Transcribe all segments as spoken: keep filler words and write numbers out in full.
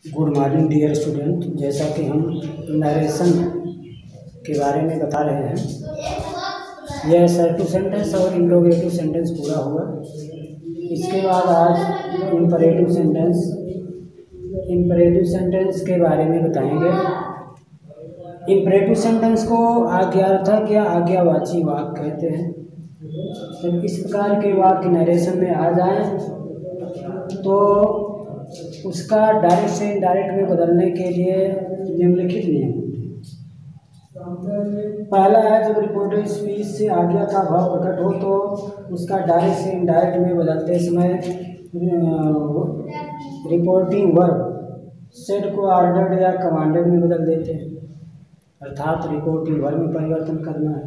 Good morning dear student. जैसा कि हम नरेशन के बारे में बता रहे हैं, यह असर्टिव सेंटेंस और इंट्रोगेटिव सेंटेंस पूरा हुआ। इसके बाद आज इंपरेटिव सेंटेंस इंपरेटिव सेंटेंस के बारे में बताएंगे। इंपरेटिव सेंटेंस को आज्ञार्थक या आज्ञावाची वाक्य कहते हैं। तो इस प्रकार के वाक्य नरेशन में आ जाएं तो उसका डायरेक्ट से इनडायरेक्ट में बदलने के लिए निम्नलिखित नियम होते हैं। पहला है, जब रिपोर्टेड स्पीच से आज्ञा का भाव प्रकट हो तो उसका डायरेक्ट से इनडायरेक्ट में बदलते समय रिपोर्टिंग वर्ब सेड को ऑर्डर्ड या कमांडेड में बदल देते हैं, अर्थात रिपोर्टिंग वर्ब में परिवर्तन करना है।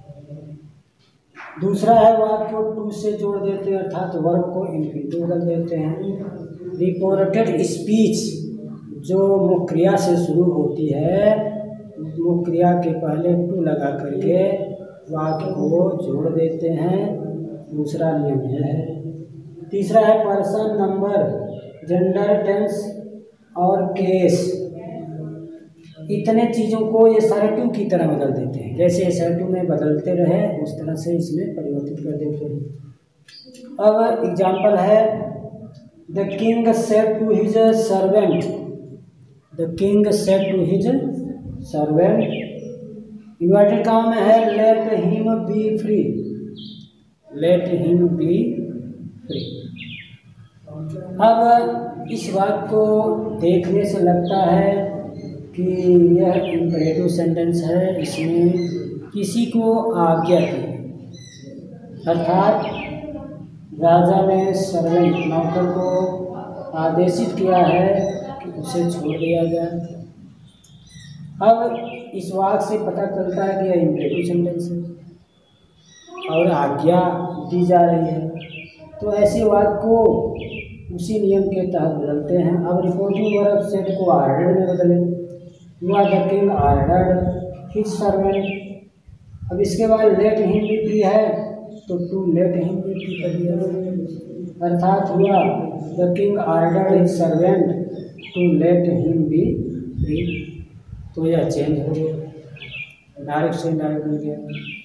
दूसरा है, वाक्य को टू से जोड़ देते हैं, अर्थात वर्ब को इन्फिनिटिव बदल देते हैं। रिपोर्टेड स्पीच जो मुख्य क्रिया से शुरू होती है, मुख्य क्रिया के पहले टू लगा करके वाक्य को जोड़ देते हैं। दूसरा नियम यह है। तीसरा है, पर्सन, नंबर, जेंडर, टेंस और केस, इतने चीज़ों को ये असर्टिव की तरह बदल देते हैं। जैसे असर्टिव में बदलते रहे उस तरह से इसमें परिवर्तित कर देते हैं। अब एग्जाम्पल है, the king said to his servant the king said to his servant inverted comma में है, let him be free let him be free. अब इस बात को देखने से लगता है कि यह इंपरेटिव सेंटेंस है, इसमें किसी को आज्ञा दी, अर्थात राजा ने सर्वेंट नौकर को आदेशित किया है कि उसे छोड़ दिया जाए। अब इस वाक्य से पता चलता है कि यह इंपरेटिव सेंटेंस है और आज्ञा दी जा रही है, तो ऐसे वाक्य को उसी नियम के तहत बदलते हैं। अब रिपोर्टिंग वर्ब सेड को ऑर्डर्ड में बदलें, हुआ the king ordered his servant. अब इसके बाद लेट हिम बी फ्री है तो to let him be free कर दिया, अर्थात हुआ the king ordered his servant to let him be free. तो यह चेंज हो गया, डायरेक्ट से इनडायरेक्ट हो गया।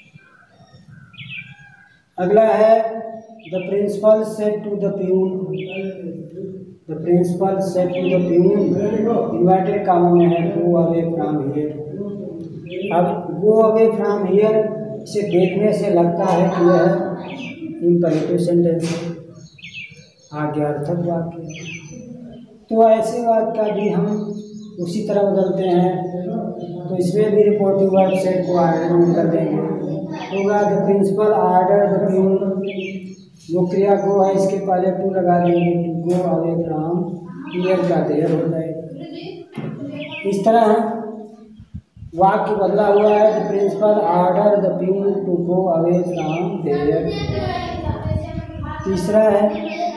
अगला है, the principal said to the peon the principal said to the peon inverted कामों में है, गो अवे फ्रॉम हियर। अब गो अवे फ्रॉम हियर इसे देखने से लगता है कि यह इंपरेटिव सेंटेंस है, आज्ञार्थक वाक्य। तो ऐसे वाक्य का भी हम उसी तरह बदलते हैं। तो इसमें भी रिपोर्टिंग वर्ब सेड को ऑर्डर में कर देंगे, होगा the principal order the peon, वो क्रिया को है इसके पहले टू लगा देंगे, to go away from here का देयर हो जाएगा। इस तरह वाक्य बदला हुआ है, the principal order the peon to go away from there. तीसरा है,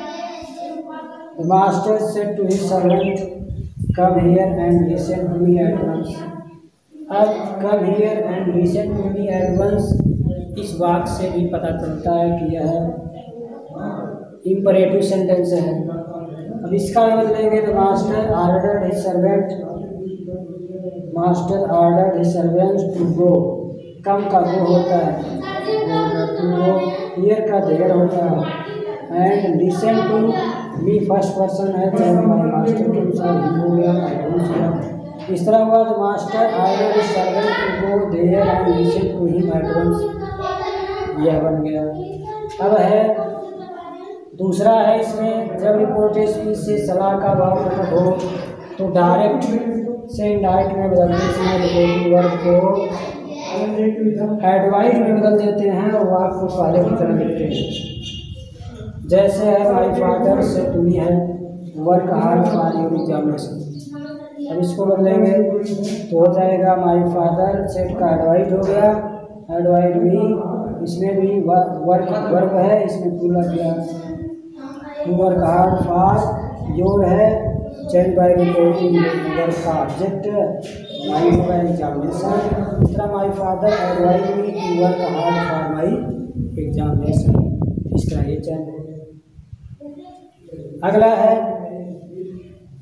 the master said to his servant come here and listen to me at once. अब कम here and listen to me at once इस वाक्य से भी पता चलता है कि यह इंपरेटिव सेंटेंस है। अब इसका बदलेंगे, the master ordered his servant master ordered his servant to go, come का गो होता है, टू गो हियर का देयर होता है, and listen to me first person है, चाहे हमारे मास्टर के अनुसार ही हो गया, एडवांस हुआ। इस तरह हुआ, the master ordered his servant to go there and listen to him advance, यह बन गया। अब है दूसरा है, इसमें जब रिपोर्टेड स्पीच से सलाह का भाव प्रकट हो तो डायरेक्ट से इनडायरेक्ट में बदलते समय रिपोर्टिंग वर्ब को एडवाइज में बदल देते हैं और वाक्य को पहले की तरह लिखते हैं। जैसे है, my father said to me है, work hard for your examination. अब इसको बदलेंगे तो हो जाएगा, माई फादर सेड का एडवाइज हो गया, एडवाइज भी, इसमें भी वर्क वर्ब है, इसमें टू लग गया, to work hard for your है, चेंज बाय रिपोर्टिंग वर्ब का ऑब्जेक्ट, माई होगा एग्जामिनेशन। इस तरह my father advise me to work hard for my examination, इस तरह ये चेंज हो गया। अगला है,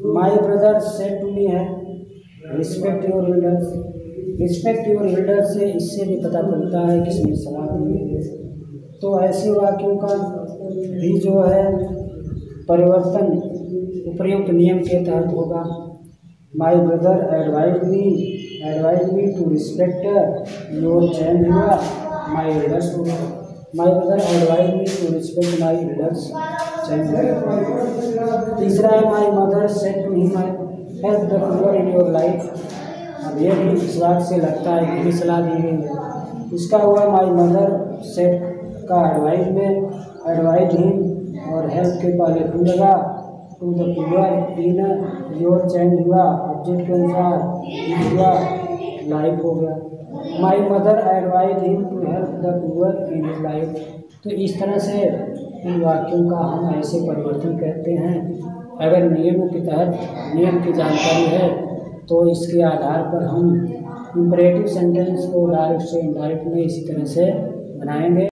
my brother said to me है respect your elders. Respect your elders से इससे भी पता चलता है किसने सलाह दी है। तो ऐसे वाक्यों का भी जो है परिवर्तन उपयुक्त नियम के तहत होगा। My brother advise me advise me to respect your change हुआ माई एल्डर्स होगा। My brother advise me to respect my elders change हुआ। तीसरा है my mother said to him help the poor in your life. अब ये भी इस बात से लगता है कि सलाह दी गई है। इसका हुआ माई मदर सेड का एडवाइज में एडवाइज हिम और हेल्प के पहले टू लगा to the poor in your change हुआ ऑब्जेक्ट के अनुसार हुआ लाइफ हो गया। My mother advise him to help the poor in his life. तो इस तरह से इन वाक्यों का हम ऐसे परिवर्तन करते हैं। अगर नियमों के तहत नियम की जानकारी है तो इसके आधार पर हम इंपरेटिव सेंटेंस को डायरेक्ट से इनडायरेक्ट में इसी तरह से बनाएंगे।